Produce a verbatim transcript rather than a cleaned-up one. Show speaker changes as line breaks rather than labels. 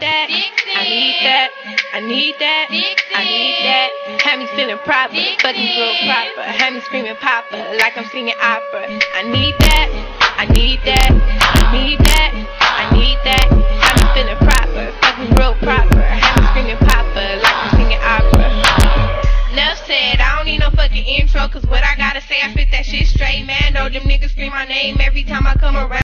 that, I need that, I need that, I need that. Have me feeling proper, fucking real proper. Have me screaming papa like I'm singing opera. I need that, I need that, I need that, I need that. Have me feeling proper, fucking real proper. Have me screaming papa like I'm singing opera. Enough said, I don't need no fucking intro, cause what I gotta say, I spit that shit straight, man. Though them niggas scream my name every time I come around.